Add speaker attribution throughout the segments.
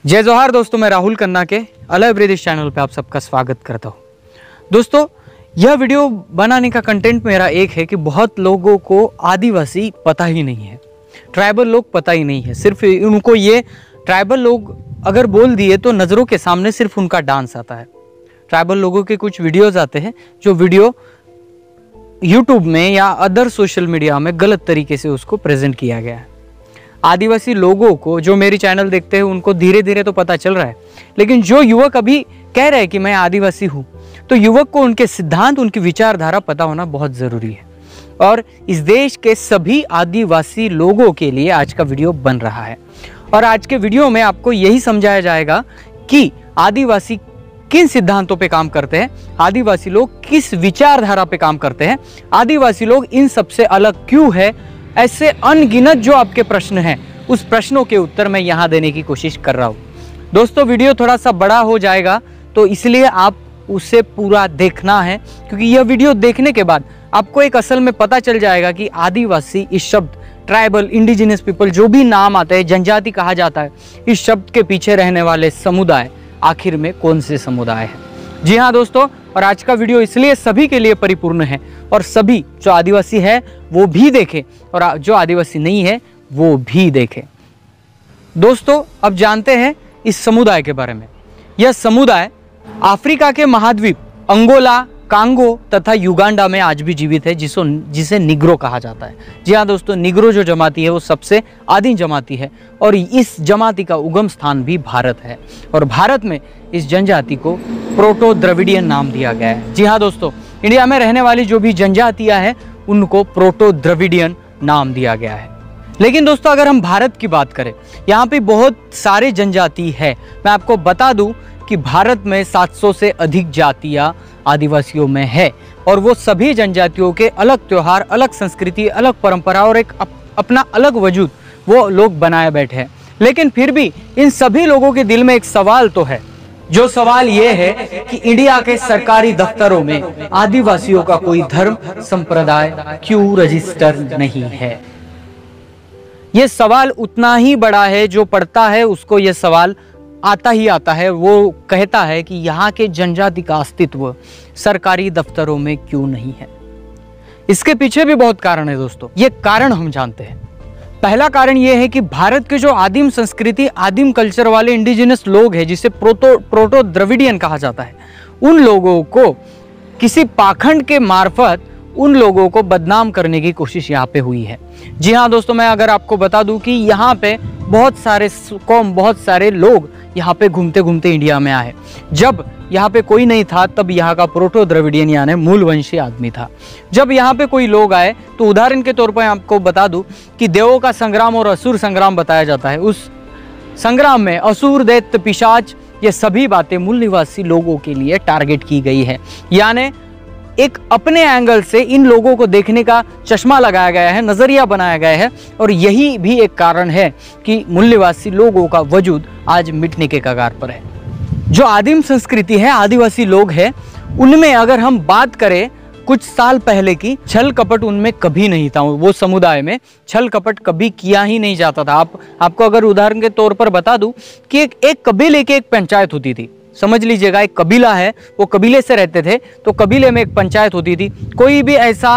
Speaker 1: जय जोहार दोस्तों, मैं राहुल खन्ना के अलग ब्रिटिश चैनल पे आप सबका स्वागत करता हूँ। दोस्तों, यह वीडियो बनाने का कंटेंट मेरा एक है कि बहुत लोगों को आदिवासी पता ही नहीं है, ट्राइबल लोग पता ही नहीं है। सिर्फ उनको ये ट्राइबल लोग अगर बोल दिए तो नज़रों के सामने सिर्फ उनका डांस आता है। ट्राइबल लोगों के कुछ वीडियोज़ आते हैं जो वीडियो यूट्यूब में या अदर सोशल मीडिया में गलत तरीके से उसको प्रेजेंट किया गया है। आदिवासी लोगों को जो मेरी चैनल देखते हैं उनको धीरे धीरे तो पता चल रहा है, लेकिन जो युवक अभी कह रहे हैं कि मैं आदिवासी हूँ, तो युवक को उनके सिद्धांत, उनकी विचारधारा पता होना बहुत ज़रूरी है। और इस देश के सभी आदिवासी लोगों के लिए आज का वीडियो बन रहा है। और आज के वीडियो में आपको यही समझाया जाएगा कि आदिवासी किन सिद्धांतों पे काम करते हैं, आदिवासी लोग किस विचारधारा पे काम करते हैं, आदिवासी लोग इन सबसे अलग क्यों है। ऐसे अनगिनत जो आपके प्रश्न हैं, उस प्रश्नों के उत्तर मैं यहाँ देने की कोशिश कर रहा हूँ। दोस्तों, वीडियो थोड़ा सा बड़ा हो जाएगा तो इसलिए आप उसे पूरा देखना है, क्योंकि यह वीडियो देखने के बाद आपको एक असल में पता चल जाएगा कि आदिवासी इस शब्द, ट्राइबल, इंडिजिनस पीपल, जो भी नाम आते हैं, जनजाति कहा जाता है, इस शब्द के पीछे रहने वाले समुदाय आखिर में कौन से समुदाय हैं। जी हाँ दोस्तों, और आज का वीडियो इसलिए सभी के लिए परिपूर्ण है, और सभी जो आदिवासी है वो भी देखें और जो आदिवासी नहीं है वो भी देखें। दोस्तों, अब जानते हैं इस समुदाय के बारे में। यह समुदाय अफ्रीका के महाद्वीप अंगोला, कांगो तथा युगांडा में आज भी जीवित है, जिसे निग्रो कहा जाता है। जी हाँ दोस्तों, निग्रो जो जमाती है वो सबसे आदिम जमाती है, और इस जमाती का उगम स्थान भी भारत है। और भारत में इस जनजाति को प्रोटो द्रविडियन नाम दिया गया है। जी हाँ दोस्तों, इंडिया में रहने वाली जो भी जनजातियां हैं उनको प्रोटो द्रविडियन नाम दिया गया है। लेकिन दोस्तों, अगर हम भारत की बात करें, यहाँ पे बहुत सारे जनजाति है। मैं आपको बता दूं कि भारत में 700 से अधिक जातियाँ आदिवासियों में है, और वो सभी जनजातियों के अलग त्यौहार, अलग संस्कृति, अलग परंपरा और एक अपना अलग वजूद वो लोग बनाए बैठे हैं। लेकिन फिर भी इन सभी लोगों के दिल में एक सवाल तो है। जो सवाल ये है कि इंडिया के सरकारी दफ्तरों में आदिवासियों का कोई धर्म संप्रदाय क्यों रजिस्टर नहीं है। ये सवाल उतना ही बड़ा है, जो पढ़ता है उसको ये सवाल आता ही आता है। वो कहता है कि यहाँ के जनजाति का अस्तित्व सरकारी दफ्तरों में क्यों नहीं है। इसके पीछे भी बहुत कारण है दोस्तों। ये कारण हम जानते हैं। पहला कारण ये है कि भारत के जो आदिम संस्कृति, आदिम कल्चर वाले इंडिजिनस लोग हैं, जिसे प्रोटो द्रविडियन कहा जाता है, उन लोगों को किसी पाखंड के मार्फत उन लोगों को बदनाम करने की कोशिश यहाँ पे हुई है। जी हाँ दोस्तों, मैं अगर आपको बता दूं कि यहाँ पे बहुत सारे कौम, बहुत सारे लोग यहाँ पे घूमते घूमते इंडिया में आए। जब यहाँ पे कोई नहीं था तब यहाँ का प्रोटो द्रविडियन यानी मूलवंशी आदमी था। जब यहाँ पे कोई लोग आए तो उदाहरण के तौर पर आपको बता दूं कि देवों का संग्राम और असुर संग्राम बताया जाता है। उस संग्राम में असुर, दैत्य, पिशाच, ये सभी बातें मूल निवासी लोगों के लिए टारगेट की गई है। यानी एक अपने एंगल से इन लोगों को देखने का चश्मा लगाया गया है, नजरिया बनाया गया है, और यही भी एक कारण है कि मूल निवासी लोगों का वजूद आज मिटने के कगार पर है। जो आदिम संस्कृति है, आदिवासी लोग हैं, उनमें अगर हम बात करें कुछ साल पहले की, छल कपट उनमें कभी नहीं था। वो समुदाय में छल कपट कभी किया ही नहीं जाता था। आपको अगर उदाहरण के तौर पर बता दूं कि एक कबीले की एक पंचायत होती थी। समझ लीजिएगा, एक कबीला है, वो कबीले से रहते थे, तो कबीले में एक पंचायत होती थी। कोई भी ऐसा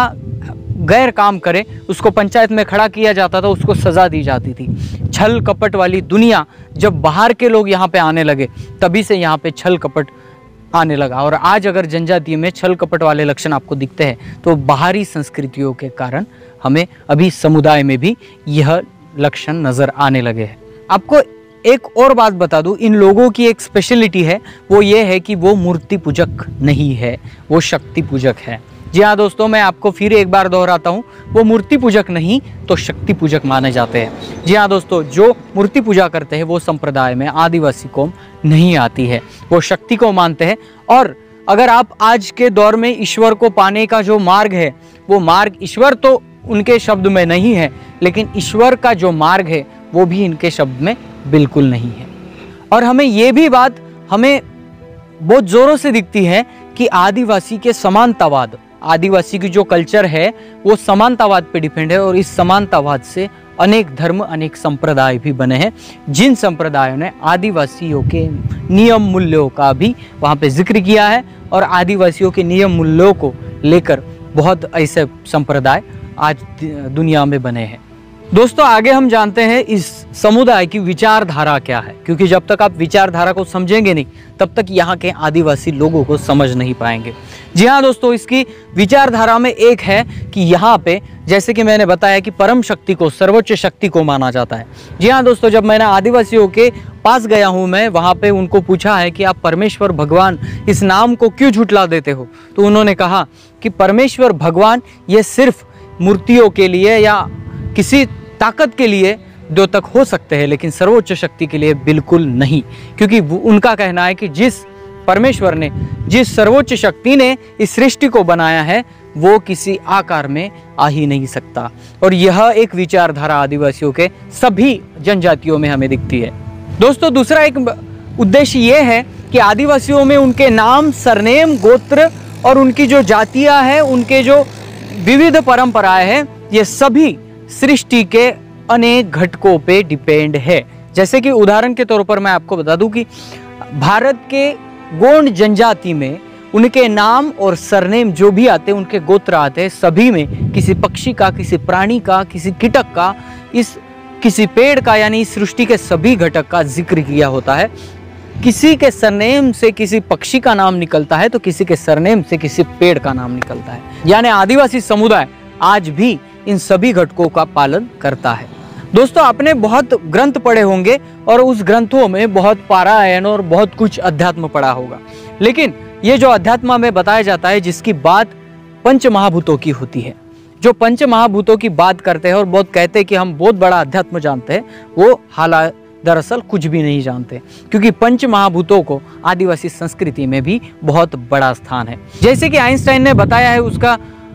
Speaker 1: गैर काम करे उसको पंचायत में खड़ा किया जाता था, उसको सजा दी जाती थी। छल कपट वाली दुनिया जब बाहर के लोग यहाँ पे आने लगे, तभी से यहाँ पे छल कपट आने लगा। और आज अगर जनजाति में छल कपट वाले लक्षण आपको दिखते हैं तो बाहरी संस्कृतियों के कारण हमें अभी समुदाय में भी यह लक्षण नजर आने लगे हैं। आपको एक और बात बता दूं, इन लोगों की एक स्पेशलिटी है, वो ये है कि वो मूर्ति पूजक नहीं है, वो शक्ति पूजक है। जी हाँ दोस्तों, मैं आपको फिर एक बार दोहराता हूँ, वो मूर्ति पूजक नहीं तो शक्ति पूजक माने जाते हैं। जी हाँ दोस्तों, जो मूर्ति पूजा करते हैं वो संप्रदाय में आदिवासी कौम नहीं आती है, वो शक्ति को मानते हैं। और अगर आप आज के दौर में ईश्वर को पाने का जो मार्ग है, वो मार्ग, ईश्वर तो उनके शब्द में नहीं है, लेकिन ईश्वर का जो मार्ग है वो भी इनके शब्द में बिल्कुल नहीं है। और हमें ये भी बात हमें बहुत जोरों से दिखती है कि आदिवासी के समानतावाद, आदिवासी की जो कल्चर है वो समानतावाद पे डिपेंड है, और इस समानतावाद से अनेक धर्म, अनेक संप्रदाय भी बने हैं, जिन संप्रदायों ने आदिवासियों के नियम मूल्यों का भी वहाँ पे जिक्र किया है और आदिवासियों के नियम मूल्यों को लेकर बहुत ऐसे संप्रदाय आज दुनिया में बने हैं। दोस्तों, आगे हम जानते हैं इस समुदाय की विचारधारा क्या है, क्योंकि जब तक आप विचारधारा को समझेंगे नहीं तब तक यहाँ के आदिवासी लोगों को समझ नहीं पाएंगे। जी हाँ दोस्तों, इसकी विचारधारा में एक है कि यहाँ पे जैसे कि मैंने बताया कि परम शक्ति को, सर्वोच्च शक्ति को माना जाता है। जी हाँ दोस्तों, जब मैंने आदिवासियों के पास गया हूँ, मैं वहाँ पे उनको पूछा है कि आप परमेश्वर भगवान इस नाम को क्यों झुठला देते हो, तो उन्होंने कहा कि परमेश्वर भगवान ये सिर्फ मूर्तियों के लिए या किसी ताकत के लिए द्योतक हो सकते हैं, लेकिन सर्वोच्च शक्ति के लिए बिल्कुल नहीं, क्योंकि उनका कहना है कि जिस परमेश्वर ने, जिस सर्वोच्च शक्ति ने इस सृष्टि को बनाया है वो किसी आकार में आ ही नहीं सकता। और यह एक विचारधारा आदिवासियों के सभी जनजातियों में हमें दिखती है। दोस्तों, दूसरा एक उद्देश्य ये है कि आदिवासियों में उनके नाम, सरनेम, गोत्र और उनकी जो जातियां हैं, उनके जो विविध परंपराएं हैं, ये सभी सृष्टि के अनेक घटकों पे डिपेंड है। जैसे कि उदाहरण के तौर पर मैं आपको बता दूं कि भारत के गोंड जनजाति में उनके नाम और सरनेम जो भी आते हैं, उनके गोत्र आते हैं, सभी में किसी पक्षी का, किसी प्राणी का, किसी कीटक का, किसी पेड़ का, यानी इस सृष्टि के सभी घटक का जिक्र किया होता है। किसी के सरनेम से किसी पक्षी का नाम निकलता है तो किसी के सरनेम से किसी पेड़ का नाम निकलता है। यानी आदिवासी समुदाय आज भी इन सभी घटकों का पालन करता है। दोस्तों, आपने बहुत ग्रंथ पढ़े होंगे और उस ग्रंथों में बहुत पारायण और बहुत कुछ अध्यात्म पढ़ा होगा, लेकिन ये जो अध्यात्म में बताया जाता है, जिसकी बात पंच महाभूतों की होती है, जो पंच महाभूतों की बात करते हैं और बहुत कहते हैं कि हम बहुत बड़ा अध्यात्म जानते हैं, वो हालांकि दरअसल कुछ भी नहीं जानते, क्योंकि पंच महाभूतों को आदिवासी संस्कृति में भी बहुत बड़ा स्थान है। जैसे कि आइंस्टाइन ने बताया है, उसका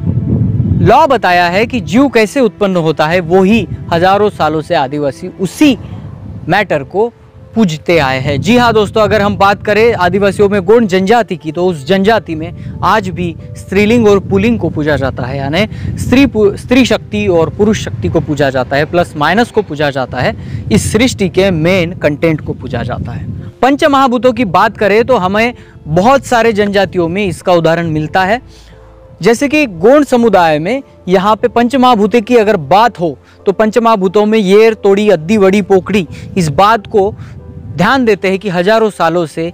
Speaker 1: लॉ बताया है कि जीव कैसे उत्पन्न होता है, वो ही हजारों सालों से आदिवासी उसी मैटर को पूजते आए हैं। जी हाँ दोस्तों, अगर हम बात करें आदिवासियों में गोंड जनजाति की, तो उस जनजाति में आज भी स्त्रीलिंग और पुल्लिंग को पूजा जाता है, यानी स्त्री शक्ति और पुरुष शक्ति को पूजा जाता है, प्लस माइनस को पूजा जाता है, इस सृष्टि के मेन कंटेंट को पूजा जाता है। पंच महाभूतों की बात करें तो हमें बहुत सारे जनजातियों में इसका उदाहरण मिलता है। जैसे कि गोंड समुदाय में यहाँ पे पंचमहाभूते की अगर बात हो तो पंचमहाभूतों में येर, तोड़ी, अद्दी, वड़ी, पोकड़ी इस बात को ध्यान देते हैं कि हजारों सालों से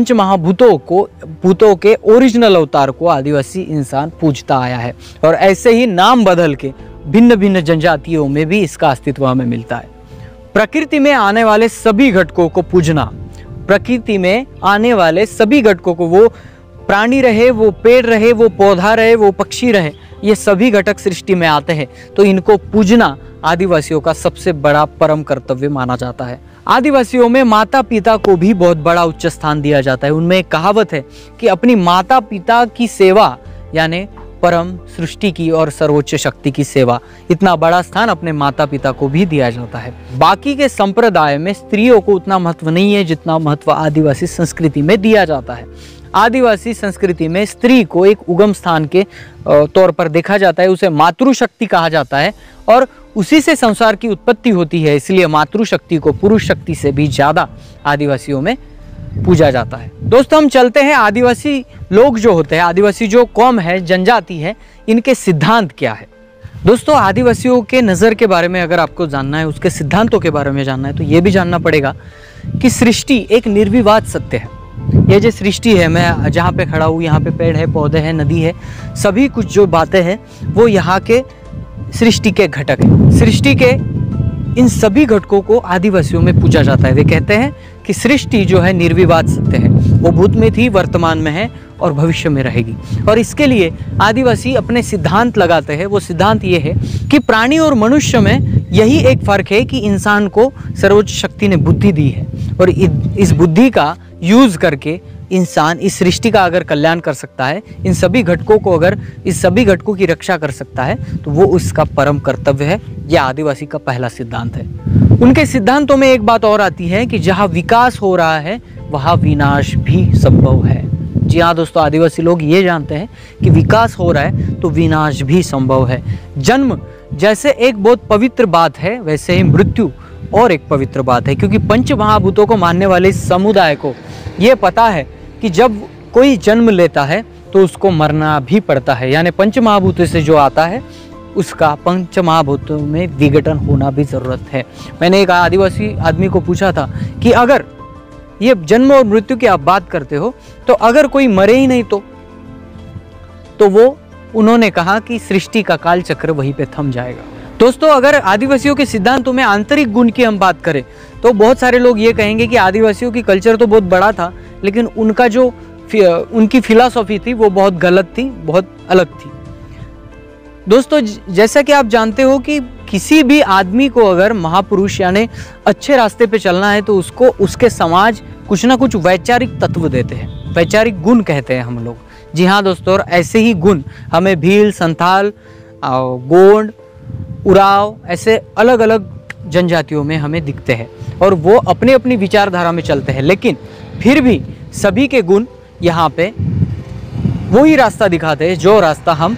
Speaker 1: भूतों के ओरिजिनल अवतार को आदिवासी इंसान पूजता आया है, और ऐसे ही नाम बदल के भिन्न भिन्न जनजातियों में भी इसका अस्तित्व हमें मिलता है। प्रकृति में आने वाले सभी घटकों को पूजना, प्रकृति में आने वाले सभी घटकों को, वो प्राणी रहे, वो पेड़ रहे, वो पौधा रहे, वो पक्षी रहे, ये सभी घटक सृष्टि में आते हैं, तो इनको पूजना आदिवासियों का सबसे बड़ा परम कर्तव्य माना जाता है। आदिवासियों में माता पिता को भी बहुत बड़ा उच्च स्थान दिया जाता है। उनमें एक कहावत है कि अपनी माता पिता की सेवा, यानी परम सृष्टि की और सर्वोच्च शक्ति की सेवा, इतना बड़ा स्थान अपने माता पिता को भी दिया जाता है। बाकी के संप्रदाय में स्त्रियों को उतना महत्व नहीं है जितना महत्व आदिवासी संस्कृति में दिया जाता है। आदिवासी संस्कृति में स्त्री को एक उगम स्थान के तौर पर देखा जाता है, उसे मातृशक्ति कहा जाता है, और उसी से संसार की उत्पत्ति होती है, इसलिए मातृशक्ति को पुरुष शक्ति से भी ज़्यादा आदिवासियों में पूजा जाता है। दोस्तों, हम चलते हैं आदिवासी लोग जो होते हैं, आदिवासी जो कौम है, जनजाति है, इनके सिद्धांत क्या है। दोस्तों, आदिवासियों के नज़र के बारे में अगर आपको जानना है, उसके सिद्धांतों के बारे में जानना है, तो ये भी जानना पड़ेगा कि सृष्टि एक निर्विवाद सत्य है। ये जो सृष्टि है, मैं जहाँ पे खड़ा हूँ, यहाँ पे पेड़ है, पौधे हैं, नदी है, सभी कुछ जो बातें हैं वो यहाँ के सृष्टि के घटक हैं। सृष्टि के इन सभी घटकों को आदिवासियों में पूजा जाता है। वे कहते हैं कि सृष्टि जो है निर्विवाद सत्य है, वो भूत में थी, वर्तमान में है और भविष्य में रहेगी। और इसके लिए आदिवासी अपने सिद्धांत लगाते हैं। वो सिद्धांत ये है कि प्राणी और मनुष्य में यही एक फ़र्क है कि इंसान को सर्वोच्च शक्ति ने बुद्धि दी है, और इस बुद्धि का यूज़ करके इंसान इस सृष्टि का अगर कल्याण कर सकता है, इन सभी घटकों को, अगर इस सभी घटकों की रक्षा कर सकता है, तो वो उसका परम कर्तव्य है। यह आदिवासी का पहला सिद्धांत है। उनके सिद्धांतों में एक बात और आती है कि जहाँ विकास हो रहा है वहाँ विनाश भी संभव है। जी हाँ दोस्तों, आदिवासी लोग ये जानते हैं कि विकास हो रहा है तो विनाश भी संभव है। जन्म जैसे एक बहुत पवित्र बात है, वैसे ही मृत्यु और एक पवित्र बात है, क्योंकि पंच महाभूतों को मानने वाले इस समुदाय को ये पता है कि जब कोई जन्म लेता है तो उसको मरना भी पड़ता है, यानी पंच महाभूतों से जो आता है उसका पंच महाभूतों में विघटन होना भी ज़रूरत है। मैंने एक आदिवासी आदमी को पूछा था कि अगर ये जन्म और मृत्यु की आप बात करते हो तो अगर कोई मरे ही नहीं तो वो उन्होंने कहा कि सृष्टि का काल चक्र वहीं पे थम जाएगा। दोस्तों, अगर आदिवासियों के सिद्धांतों में आंतरिक गुण की हम बात करें तो बहुत सारे लोग ये कहेंगे कि आदिवासियों की कल्चर तो बहुत बड़ा था, लेकिन उनका जो उनकी फिलॉसफी थी वो बहुत गलत थी, बहुत अलग थी। दोस्तों, जैसा कि आप जानते हो कि किसी भी आदमी को अगर महापुरुष यानी अच्छे रास्ते पे चलना है तो उसको उसके समाज कुछ ना कुछ वैचारिक तत्व देते हैं, वैचारिक गुण कहते हैं हम लोग। जी हाँ दोस्तों, और ऐसे ही गुण हमें भील, संथाल, गोंड, उराव ऐसे अलग अलग जनजातियों में हमें दिखते हैं और वो अपनी अपनी विचारधारा में चलते हैं, लेकिन फिर भी सभी के गुण यहाँ पे वही रास्ता दिखाते हैं जो रास्ता हम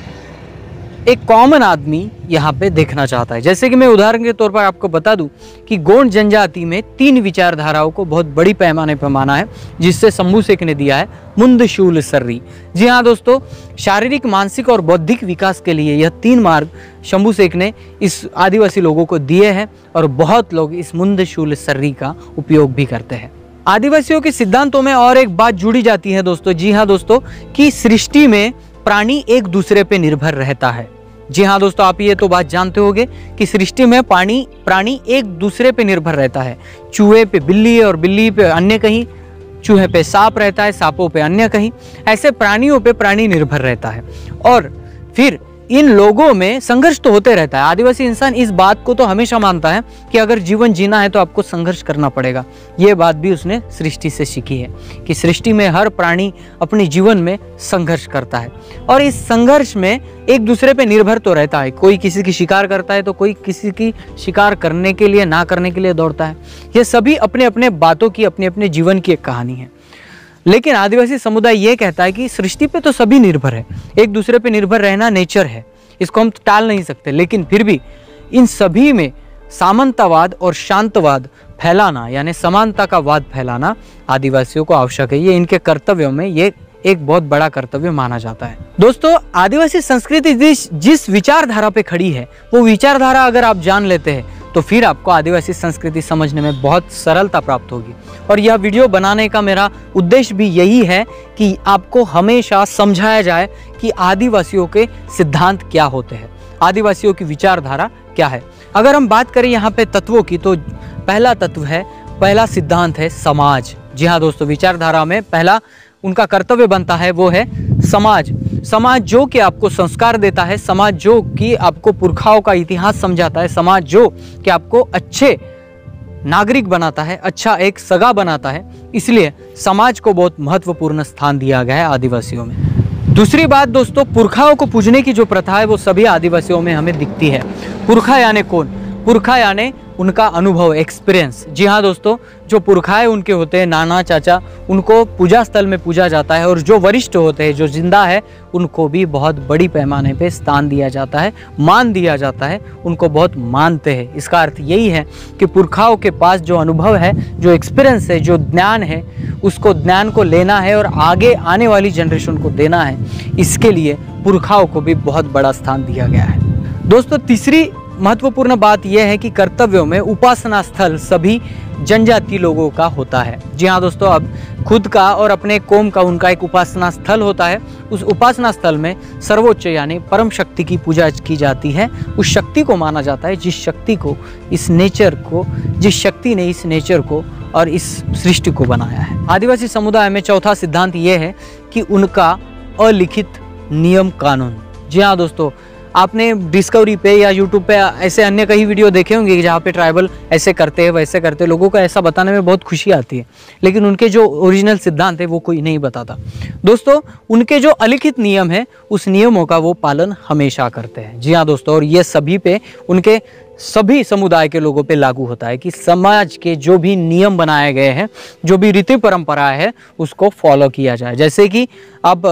Speaker 1: एक कॉमन आदमी यहाँ पे देखना चाहता है। जैसे कि मैं उदाहरण के तौर पर आपको बता दूं कि गोंड जनजाति में 3 विचारधाराओं को बहुत बड़ी पैमाने पर माना है, जिससे शंभू शेख ने दिया है मुंद शूल सर्री। जी हाँ दोस्तों, शारीरिक, मानसिक और बौद्धिक विकास के लिए यह 3 मार्ग शंभू शेख ने इस आदिवासी लोगों को दिए हैं और बहुत लोग इस मुंद शूल सर्री का उपयोग भी करते हैं। आदिवासियों के सिद्धांतों में और एक बात जुड़ी जाती है दोस्तों, जी हाँ दोस्तों, कि सृष्टि में प्राणी एक दूसरे पे निर्भर रहता है। जी हाँ दोस्तों, आप ये तो बात जानते होंगे कि सृष्टि में प्राणी एक दूसरे पे निर्भर रहता है। चूहे पे बिल्ली और बिल्ली पे अन्य कहीं, चूहे पे सांप रहता है, सांपों पे अन्य कहीं, ऐसे प्राणियों पे प्राणी निर्भर रहता है। और फिर इन लोगों में संघर्ष तो होते रहता है। आदिवासी इंसान इस बात को तो हमेशा मानता है कि अगर जीवन जीना है तो आपको संघर्ष करना पड़ेगा। ये बात भी उसने सृष्टि से सीखी है कि सृष्टि में हर प्राणी अपने जीवन में संघर्ष करता है और इस संघर्ष में एक दूसरे पे निर्भर तो रहता है। कोई किसी की शिकार करता है तो कोई किसी की शिकार करने के लिए, ना करने के लिए दौड़ता है। ये सभी अपने अपने बातों की, अपने अपने जीवन की एक कहानी है। लेकिन आदिवासी समुदाय ये कहता है कि सृष्टि पे तो सभी निर्भर है, एक दूसरे पे निर्भर रहना नेचर है, इसको हम टाल नहीं सकते। लेकिन फिर भी इन सभी में सामंतवाद और शांतवाद फैलाना यानी समानता का वाद फैलाना आदिवासियों को आवश्यक है। ये इनके कर्तव्यों में ये एक बहुत बड़ा कर्तव्य माना जाता है। दोस्तों, आदिवासी संस्कृति जिस विचारधारा पे खड़ी है वो विचारधारा अगर आप जान लेते हैं तो फिर आपको आदिवासी संस्कृति समझने में बहुत सरलता प्राप्त होगी। और यह वीडियो बनाने का मेरा उद्देश्य भी यही है कि आपको हमेशा समझाया जाए कि आदिवासियों के सिद्धांत क्या होते हैं, आदिवासियों की विचारधारा क्या है। अगर हम बात करें यहाँ पे तत्वों की तो पहला तत्व है, पहला सिद्धांत है समाज। जी हाँ दोस्तों, विचारधारा में पहला उनका कर्तव्य बनता है वो है समाज। समाज जो कि आपको संस्कार देता है, समाज जो कि आपको पुरखाओं का इतिहास समझाता है, समाज जो कि आपको अच्छे नागरिक बनाता है, अच्छा एक सगा बनाता है। इसलिए समाज को बहुत महत्वपूर्ण स्थान दिया गया है आदिवासियों में। दूसरी बात दोस्तों, पुरखाओं को पूजने की जो प्रथा है वो सभी आदिवासियों में हमें दिखती है। पुरखा यानी कौन? पुरखा यानी उनका अनुभव, एक्सपीरियंस। जी हाँ दोस्तों, जो पुरखाएं उनके होते हैं, नाना चाचा, उनको पूजा स्थल में पूजा जाता है और जो वरिष्ठ होते हैं, जो जिंदा है, उनको भी बहुत बड़ी पैमाने पे स्थान दिया जाता है, मान दिया जाता है, उनको बहुत मानते हैं। इसका अर्थ यही है कि पुरखाओं के पास जो अनुभव है, जो एक्सपीरियंस है, जो ज्ञान है, उसको ज्ञान को लेना है और आगे आने वाली जनरेशन को देना है। इसके लिए पुरखाओं को भी बहुत बड़ा स्थान दिया गया है। दोस्तों, तीसरी महत्वपूर्ण बात यह है कि कर्तव्यों में उपासना स्थल सभी जनजाति लोगों का होता है। जी हाँ दोस्तों, अब खुद का और अपने कौम का उनका एक उपासना स्थल होता है। उस उपासना स्थल में सर्वोच्च यानी परम शक्ति की पूजा की जाती है। उस शक्ति को माना जाता है जिस शक्ति को, इस नेचर को, जिस शक्ति ने इस नेचर को और इस सृष्टि को बनाया है। आदिवासी समुदाय में चौथा सिद्धांत यह है कि उनका अलिखित नियम कानून। जी हाँ दोस्तों, आपने डिस्कवरी पे या यूट्यूब पे ऐसे अन्य कई वीडियो देखे होंगे जहाँ पे ट्राइबल ऐसे करते हैं, वैसे करते हैं। लोगों को ऐसा बताने में बहुत खुशी आती है, लेकिन उनके जो ओरिजिनल सिद्धांत है वो कोई नहीं बताता। दोस्तों, उनके जो अलिखित नियम है उस नियमों का वो पालन हमेशा करते हैं। जी हाँ दोस्तों, और ये सभी पे, उनके सभी समुदाय के लोगों पे लागू होता है कि समाज के जो भी नियम बनाए गए हैं, जो भी रीति परंपराएं है, उसको फॉलो किया जाए। जैसे कि अब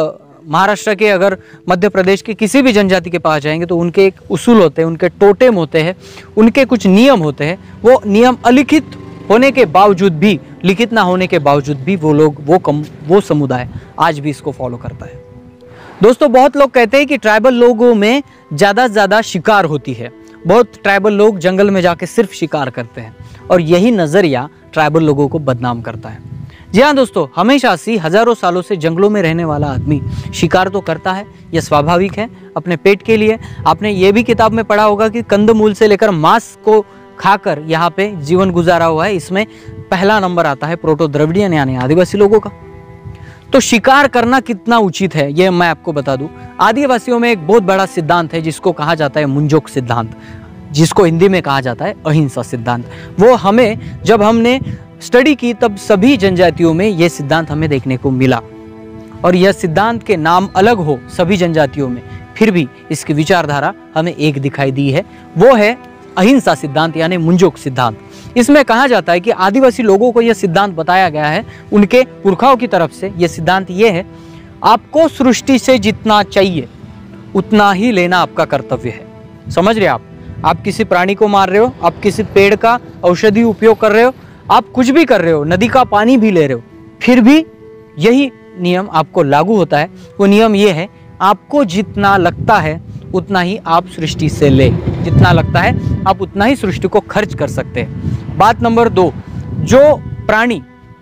Speaker 1: महाराष्ट्र के, अगर मध्य प्रदेश के किसी भी जनजाति के पास जाएंगे तो उनके एक उसूल होते हैं, उनके टोटेम होते हैं, उनके कुछ नियम होते हैं। वो नियम अलिखित होने के बावजूद भी, लिखित ना होने के बावजूद भी वो लोग, वो समुदाय आज भी इसको फॉलो करता है। दोस्तों, बहुत लोग कहते हैं कि ट्राइबल लोगों में ज़्यादा से ज़्यादा शिकार होती है। बहुत ट्राइबल लोग जंगल में जाके सिर्फ शिकार करते हैं और यही नज़रिया ट्राइबल लोगों को बदनाम करता है। जी हाँ दोस्तों, हमेशा से हजारों सालों से जंगलों में रहने वाला आदमी शिकार तो करता है, यह स्वाभाविक है, अपने पेट के लिए। आपने ये भी किताब में पढ़ा होगा कि कंदमूल से लेकर मांस को खाकर यहाँ पे जीवन गुजारा हुआ है। इसमें पहला नंबर आता है प्रोटो द्रविडियन यानी आदिवासी लोगों का। तो शिकार करना कितना उचित है ये मैं आपको बता दूं। आदिवासियों में एक बहुत बड़ा सिद्धांत है जिसको कहा जाता है मुंजोक सिद्धांत, जिसको हिंदी में कहा जाता है अहिंसा सिद्धांत। वो हमें, जब हमने स्टडी की तब सभी जनजातियों में यह सिद्धांत हमें देखने को मिला। और यह सिद्धांत के नाम अलग हो सभी जनजातियों में, फिर भी इसकी विचारधारा हमें एक दिखाई दी है, वो है अहिंसा सिद्धांत यानी मुंजोक सिद्धांत। इसमें कहा जाता है कि आदिवासी लोगों को यह सिद्धांत बताया गया है उनके पुरखाओं की तरफ से। यह सिद्धांत यह है, आपको सृष्टि से जितना चाहिए उतना ही लेना आपका कर्तव्य है। समझ रहे आप किसी प्राणी को मार रहे हो, आप किसी पेड़ का औषधि उपयोग कर रहे हो, आप कुछ भी कर रहे हो, नदी का पानी भी ले रहे हो, फिर भी यही नियम आपको लागू होता है। वो नियम ये है, आपको जितना लगता है उतना ही आप सृष्टि से ले, जितना लगता है आप उतना ही सृष्टि को खर्च कर सकते हैं। बात नंबर 2, जो प्राणी,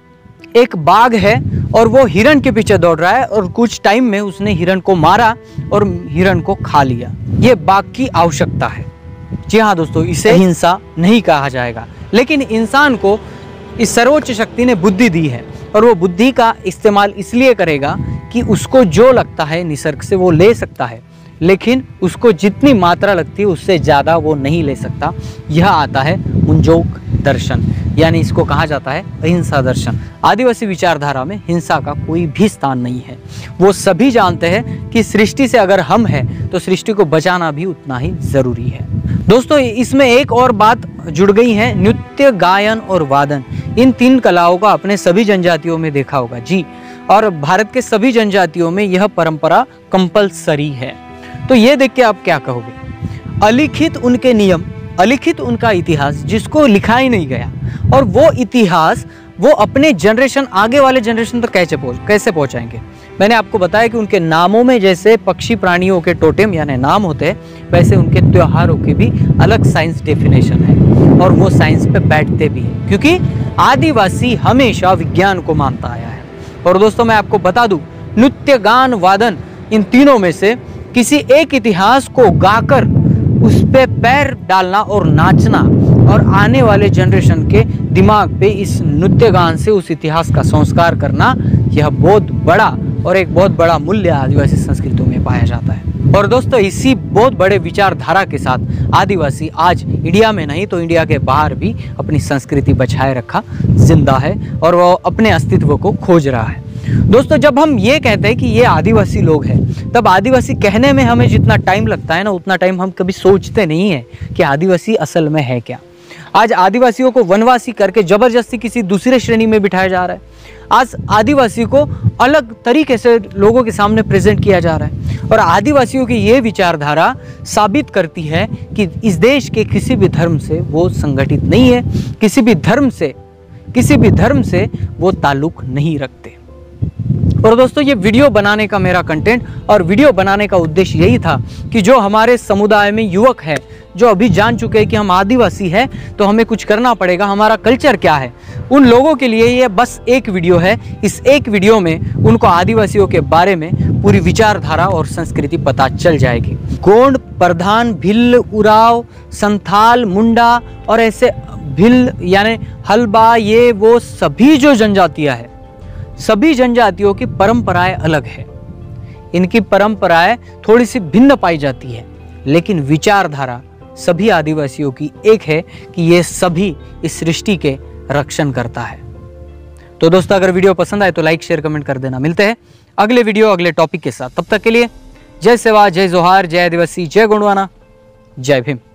Speaker 1: एक बाघ है और वो हिरण के पीछे दौड़ रहा है और कुछ टाइम में उसने हिरण को मारा और हिरण को खा लिया, ये बाघ की आवश्यकता है। जी हाँ दोस्तों, इसे हिंसा नहीं कहा जाएगा, लेकिन इंसान को इस सर्वोच्च शक्ति ने बुद्धि दी है और वो बुद्धि का इस्तेमाल इसलिए करेगा कि उसको जो लगता है निसर्ग से वो ले सकता है, लेकिन उसको जितनी मात्रा लगती है उससे ज़्यादा वो नहीं ले सकता। यह आता है मुंजोक दर्शन, यानी इसको कहा जाता है अहिंसा दर्शन। आदिवासी विचारधारा में हिंसा का कोई भी स्थान नहीं है। वो सभी जानते हैं कि सृष्टि से अगर हम हैं तो सृष्टि को बचाना भी उतना ही ज़रूरी है। दोस्तों, इसमें एक और बात जुड़ गई है, नृत्य, गायन और वादन। इन 3 कलाओं का अपने सभी जनजातियों में देखा होगा जी, और भारत के सभी जनजातियों में यह परंपरा कंपलसरी है। तो ये देख के आप क्या कहोगे? अलिखित उनके नियम, अलिखित उनका इतिहास जिसको लिखा ही नहीं गया, और वो इतिहास वो अपने जनरेशन, आगे वाले जनरेशन तक कैसे पहुंचाएंगे? मैंने आपको बताया कि उनके नामों में जैसे पक्षी प्राणियों के टोटेम यानी नाम होते हैं, वैसे उनके त्योहारों की भी अलग साइंस डेफिनेशन है और वो साइंस पे बैठते भी हैं, क्योंकि आदिवासी हमेशा विज्ञान को मानता आया है। और दोस्तों, मैं आपको बता दूं, नृत्य, गान, वादन, इन तीनों में से किसी एक इतिहास को गाकर उस पे पैर डालना और नाचना और आने वाले जनरेशन के दिमाग पे इस नृत्य गान से उस इतिहास का संस्कार करना, यह बहुत बड़ा और एक बहुत बड़ा मूल्य आदिवासी संस्कृतियों में पाया जाता है। और दोस्तों, इसी बहुत बड़े विचारधारा के साथ आदिवासी आज इंडिया में नहीं तो इंडिया के बाहर भी अपनी संस्कृति बचाए रखा जिंदा है और वो अपने अस्तित्व को खोज रहा है। दोस्तों, जब हम ये कहते हैं कि ये आदिवासी लोग हैं, तब आदिवासी कहने में हमें जितना टाइम लगता है ना, उतना टाइम हम कभी सोचते नहीं है कि आदिवासी असल में है क्या। आज आदिवासियों को वनवासी करके जबरदस्ती किसी दूसरे श्रेणी में बिठाया जा रहा है। आज आदिवासी को अलग तरीके से लोगों के सामने प्रेजेंट किया जा रहा है। और आदिवासियों की ये विचारधारा साबित करती है कि इस देश के किसी भी धर्म से वो संगठित नहीं है, किसी भी धर्म से वो ताल्लुक नहीं रखते। और दोस्तों, ये वीडियो बनाने का मेरा कंटेंट और वीडियो बनाने का उद्देश्य यही था कि जो हमारे समुदाय में युवक है, जो अभी जान चुके हैं कि हम आदिवासी हैं तो हमें कुछ करना पड़ेगा, हमारा कल्चर क्या है, उन लोगों के लिए ये बस एक वीडियो है। इस एक वीडियो में उनको आदिवासियों के बारे में पूरी विचारधारा और संस्कृति पता चल जाएगी। गोंड, प्रधान, भिल्ल, उराव, संथाल, मुंडा और ऐसे भिल्ल यानी हलबा, ये वो सभी जो जनजातियाँ हैं, सभी जनजातियों की परंपराएं अलग है। इनकी परंपराएं थोड़ी सी भिन्न पाई जाती है, लेकिन विचारधारा सभी आदिवासियों की एक है कि ये सभी इस सृष्टि के रक्षण करता है। तो दोस्तों, अगर वीडियो पसंद आए तो लाइक, शेयर, कमेंट कर देना। मिलते हैं अगले वीडियो, अगले टॉपिक के साथ। तब तक के लिए जय सेवा, जय जोहार, जय आदिवासी, जय गोंडवाना, जय भीम।